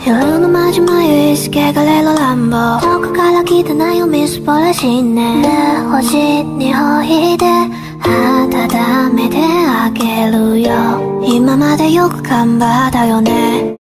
夜のまじまゆいすけがれろ乱暴遠くから来たなよみすぼらしいね星にほいで温めてあげるよ今までよく頑張ったよね